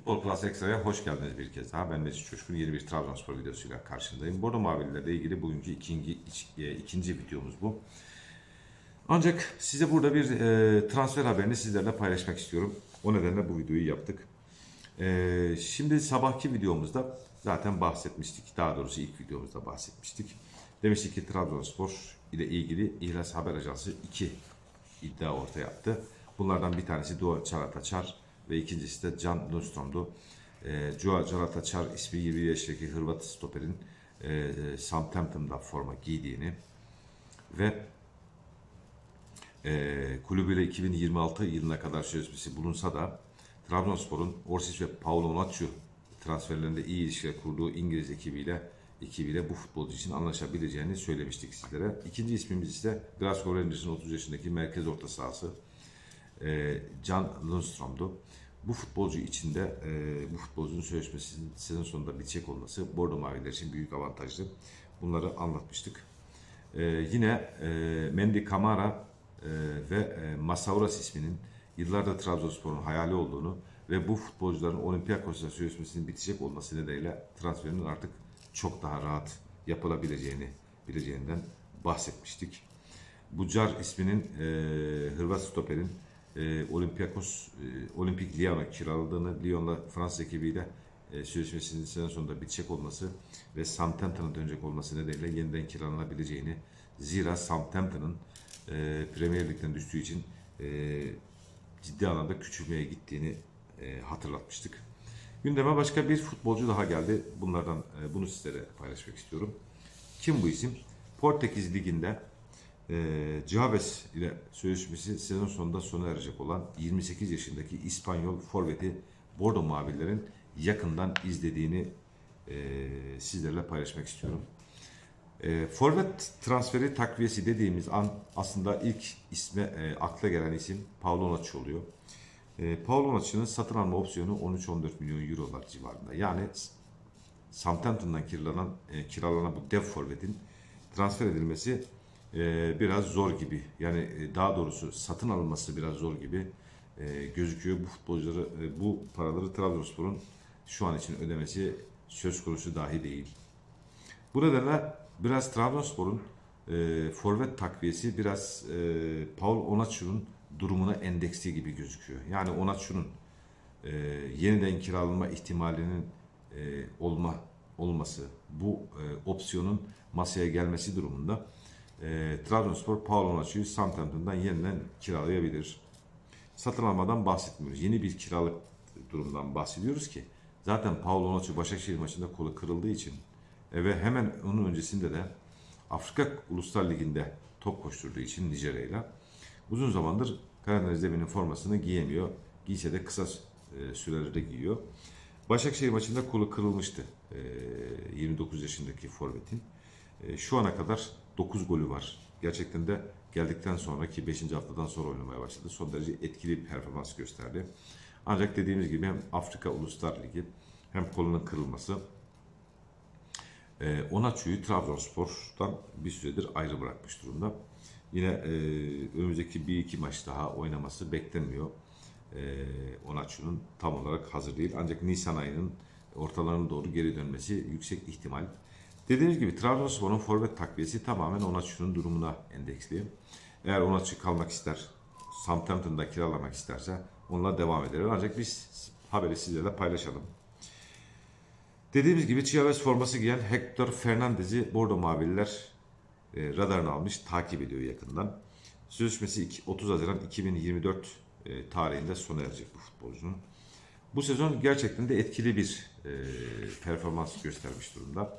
Futbol Plus Extra'ya hoş geldiniz bir kez daha. Ben Mesut Coşkun, yeni bir Trabzonspor videosuyla karşındayım. Bordo Mavililerle ilgili bugünkü ikinci videomuz bu. Ancak size burada bir transfer haberini sizlerle paylaşmak istiyorum. O nedenle bu videoyu yaptık. Şimdi sabahki videomuzda zaten bahsetmiştik. Daha doğrusu ilk videomuzda bahsetmiştik. Demiştik ki Trabzonspor ile ilgili İhlas Haber Ajansı 2 iddia ortaya attı. Bunlardan bir tanesi Dua Çalataçar ve ikincisi de Can Lundstrom'du. Dua Çalataçar ismi 20 yaşındaki Hırvat stoperin Southampton'da forma giydiğini ve kulübüyle 2026 yılına kadar sözleşmesi bulunsa da Trabzonspor'un Orsic ve Paulo Onuachu transferlerinde iyi ilişkiler kurduğu İngiliz ekibiyle bu futbolcu için anlaşabileceğini söylemiştik sizlere. İkinci ismimiz ise Glasgow Rangers'ın 30 yaşındaki merkez orta sahası Can Lundstrom'du. Bu futbolcu için de bu futbolcunun sözleşmesinin sezon sonunda bitecek olması Bordo Maviler için büyük avantajlı. Bunları anlatmıştık. Yine Mendy Camara ve Masauras isminin yıllardır Trabzonspor'un hayali olduğunu ve bu futbolcuların Olympiakos'la sözleşmesinin bitecek olması nedeniyle transferinin artık çok daha rahat yapılabileceğinden bahsetmiştik. Bucar isminin Hırvat stoperin Olimpik Lyon'a kiraladığını, Lyon'la Fransız ekibiyle sözleşmesinin sezon sonunda bitecek olması ve Southampton'a dönecek olması nedeniyle yeniden kiralanabileceğini, zira Southampton'ın Premier Lig'den düştüğü için ciddi anlamda küçülmeye gittiğini hatırlatmıştık. Gündeme başka bir futbolcu daha geldi. Bunu sizlere paylaşmak istiyorum. Kim bu isim? Portekiz Ligi'nde Chaves ile sözleşmesi sezon sonunda sona erecek olan 28 yaşındaki İspanyol forveti Bordo Mavililerin yakından izlediğini sizlerle paylaşmak istiyorum. Forvet transferi takviyesi dediğimiz an aslında ilk akla gelen isim Paulo Onuachu oluyor. Paulo Onuachu'nun satın alma opsiyonu 13-14 milyon eurolar civarında. Yani Southampton'dan kiralanan bu dev forvetin transfer edilmesi biraz zor gibi. Yani daha doğrusu satın alınması biraz zor gibi gözüküyor. Bu futbolcuları, bu paraları Trabzonspor'un şu an için ödemesi söz konusu dahi değil. Bu nedenle biraz Trabzonspor'un forvet takviyesi biraz Paul Onuachu'nun durumuna endeksli gibi gözüküyor. Yani Onuachu'nun yeniden kiralanma ihtimalinin olması, bu opsiyonun masaya gelmesi durumunda Trabzonspor Paulo Onuachu'yu Southampton'dan yeniden kiralayabilir. Satın almadan bahsetmiyoruz. Yeni bir kiralık durumdan bahsediyoruz ki zaten Paulo Onuachu Başakşehir maçında kolu kırıldığı için ve hemen onun öncesinde de Afrika Uluslar Ligi'nde top koşturduğu için Nijerya'yla uzun zamandır Karadeniz Demir'in formasını giyemiyor. Giyse de kısa sürelerde giyiyor. Başakşehir maçında kolu kırılmıştı 29 yaşındaki forvetin. Şu ana kadar 9 golü var. Gerçekten de geldikten sonraki 5. haftadan sonra oynamaya başladı. Son derece etkili bir performans gösterdi. Ancak dediğimiz gibi hem Afrika Uluslar Ligi hem kolunun kırılması Onuachu'yu Trabzonspor'dan bir süredir ayrı bırakmış durumda. Yine önümüzdeki 1-2 maç daha oynaması beklenmiyor. Onuachu'nun tam olarak hazır değil. Ancak Nisan ayının ortalarına doğru geri dönmesi yüksek ihtimal. Dediğimiz gibi Trabzonspor'un forvet takviyesi tamamen Onuachu'nun durumuna endeksli. Eğer Onuachu kalmak ister, Southampton'da kiralamak isterse onunla devam eder. Ancak biz haberi sizlerle paylaşalım. Dediğimiz gibi Chaves forması giyen Hector Fernandez'i Bordo Mavililer radarına almış, takip ediyor yakından. Sözleşmesi 30 Haziran 2024 tarihinde sona erecek bu futbolcunun. Bu sezon gerçekten de etkili bir performans göstermiş durumda.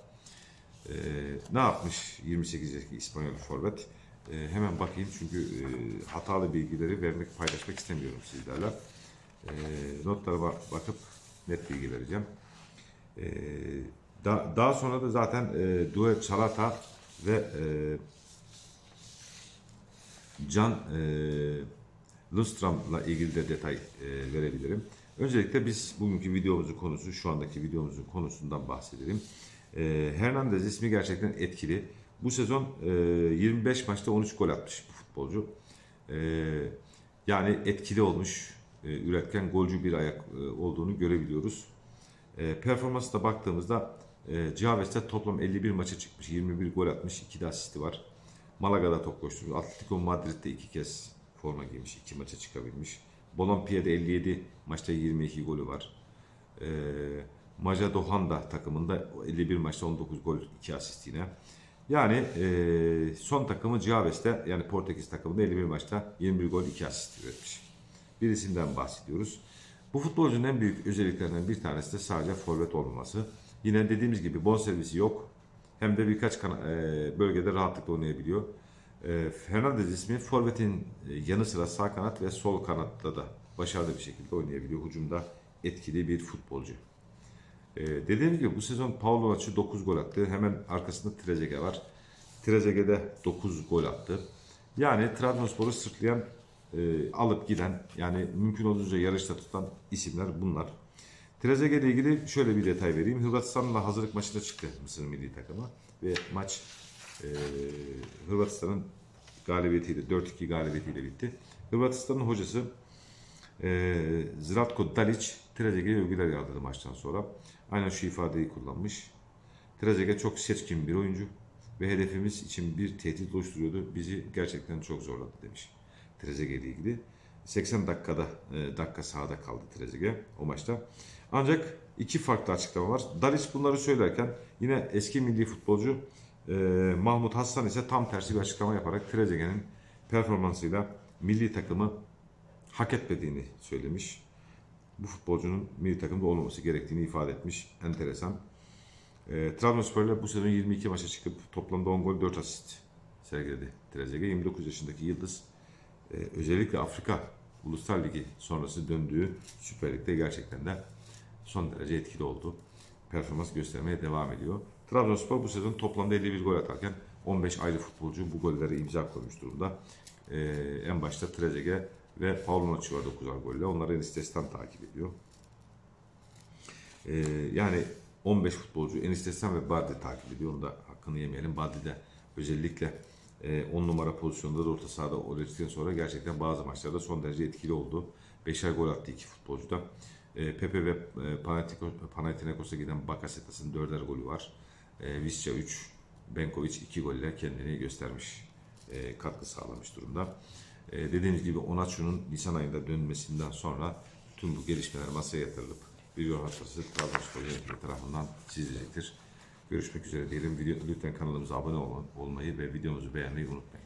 Ne yapmış 28 yaşındaki İspanyol forvet? Hemen bakayım çünkü hatalı bilgileri paylaşmak istemiyorum sizlerle. Notlarıma bakıp net bilgi vereceğim. Daha sonra da zaten Dua Çalata ve Can Lundstrom'la ilgili de detay verebilirim. Öncelikle biz bugünkü şu andaki videomuzun konusundan bahsedelim. Hernandez ismi gerçekten etkili. Bu sezon 25 maçta 13 gol atmış bu futbolcu. Yani etkili olmuş. üretken, golcü bir ayak olduğunu görebiliyoruz. Performansı da baktığımızda Chavez toplam 51 maça çıkmış. 21 gol atmış. 2 de asisti var. Malaga'da top koşturmuş. Atletico Madrid'de 2 kez forma giymiş. 2 maça çıkabilmiş. Bolompia'da 57 maçta 22 golü var. Macadohanda takımında 51 maçta 19 gol 2 asist yine. Yani son takımı Chavez'te, yani Portekiz takımında 51 maçta 21 gol 2 asist üretmiş. Birisinden bahsediyoruz. Bu futbolcunun en büyük özelliklerinden bir tanesi de sadece forvet olmaması. Yine dediğimiz gibi bonservisi yok. Hem de birkaç bölgede rahatlıkla oynayabiliyor. Fernandes ismi forvetin yanı sıra sağ kanat ve sol kanatta da başarılı bir şekilde oynayabiliyor. Hücumda etkili bir futbolcu. Dediğim gibi bu sezon Paulo Lopez 9 gol attı. Hemen arkasında Trezeguet var. Trezeguet de 9 gol attı. Yani Trabzonspor'u sırtlayan, alıp giden, yani mümkün olduğunca yarışta tutan isimler bunlar. Trezeguet ile ilgili şöyle bir detay vereyim. Hırvatistan'la hazırlık maçına çıktı Mısır milli takımı ve maç Hırvatistan'ın galibiyetiyle, 4-2 galibiyetiyle bitti. Hırvatistan'ın hocası Zlatko Dalic Trezeguet'e övgüler yağdırdı maçtan sonra. Aynen şu ifadeyi kullanmış. Trezeguet çok seçkin bir oyuncu ve hedefimiz için bir tehdit oluşturuyordu. Bizi gerçekten çok zorladı demiş Trezeguet ile ilgili. 80 dakika sahada kaldı Trezeguet o maçta. Ancak iki farklı açıklama var. Dalic bunları söylerken yine eski milli futbolcu Mahmut Hassan ise tam tersi bir açıklama yaparak Trezeguet'in performansıyla milli takımı hak etmediğini söylemiş. Bu futbolcunun milli takımda olmaması gerektiğini ifade etmiş. Enteresan. Trabzonspor'la bu sezon 22 maça çıkıp toplamda 10 gol 4 asist sergiledi Trezeguet. 29 yaşındaki yıldız özellikle Afrika Uluslar Ligi sonrası döndüğü Süper Lig'de gerçekten de son derece etkili oldu. Performans göstermeye devam ediyor. Trabzonspor bu sezon toplamda 51 gol atarken 15 ayrı futbolcu bu gollere imza koymuş durumda. En başta Trezeguet ve Paulo Lopez var 9'ar golle. Onları Enis Destan takip ediyor. Yani 15 futbolcu Enis Destan ve Balde takip ediyor. Onu da hakkını yemeyelim. Balde de özellikle 10 numara pozisyonda da orta sahada oynattıktan sonra gerçekten bazı maçlarda son derece etkili oldu. 5'er gol attı iki futbolcu da. Pepe ve Panathinaikos'a giden Bakasetas'ın 4'er golü var. Visca 3, Benkovic 2 golle kendini göstermiş, katkı sağlamış durumda. Dediğimiz gibi Onaçu'nun Nisan ayında dönmesinden sonra tüm bu gelişmeler masaya yatırılıp video haftası Trabzonspor yönetimi tarafından çizilecektir. Görüşmek üzere diyelim. Lütfen kanalımıza abone olmayı ve videomuzu beğenmeyi unutmayın.